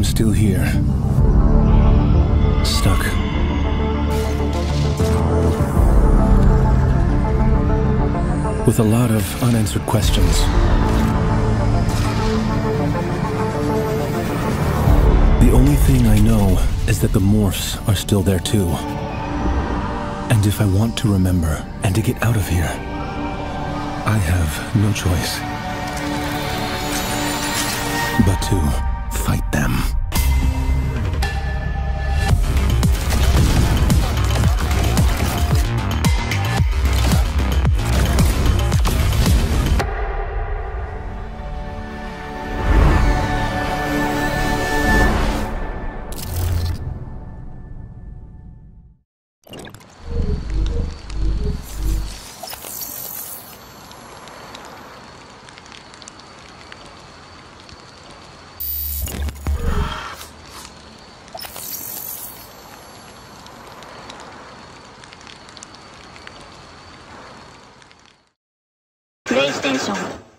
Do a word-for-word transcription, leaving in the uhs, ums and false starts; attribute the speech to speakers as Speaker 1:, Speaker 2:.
Speaker 1: I'm still here. Stuck. With a lot of unanswered questions. The only thing I know is that the morphs are still there too. And if I want to remember and to get out of here, I have no choice but to fight them.
Speaker 2: PlayStation